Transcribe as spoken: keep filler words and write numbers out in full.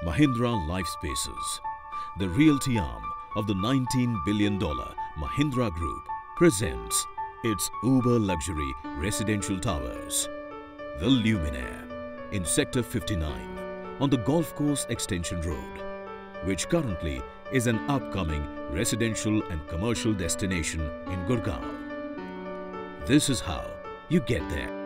Mahindra Life Spaces, the realty arm of the nineteen billion dollar Mahindra Group, presents its uber luxury residential towers, the Luminare, in Sector fifty-nine on the Golf Course Extension Road, which currently is an upcoming residential and commercial destination in Gurugram. This is how you get there.